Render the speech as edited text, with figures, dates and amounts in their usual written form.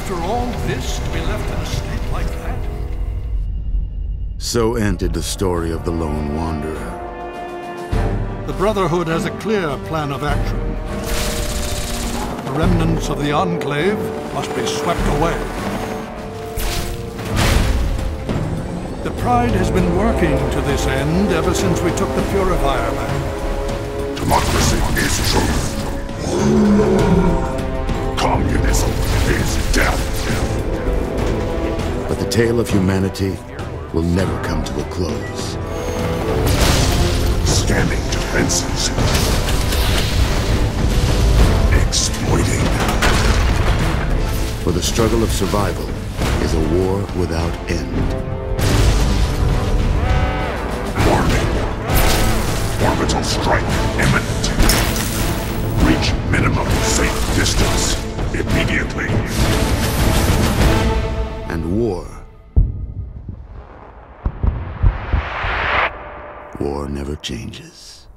After all this, to be left in a state like that? So ended the story of the Lone Wanderer. The Brotherhood has a clear plan of action. The remnants of the Enclave must be swept away. The Pride has been working to this end ever since we took the Purifier back. Democracy is truth. Communism is death. But the tale of humanity will never come to a close. Scanning defenses. Exploiting. For the struggle of survival is a war without end. Warning. Orbital strike imminent. Reach minimum safe distance immediately. And war never changes.